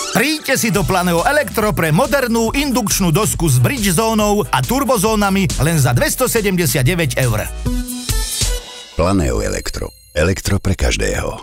Príďte si do Planeo Elektro pre modernú indukčnú dosku s bridge zónou a turbozónami len za 279 €. Planeo Elektro. Elektro pre každého.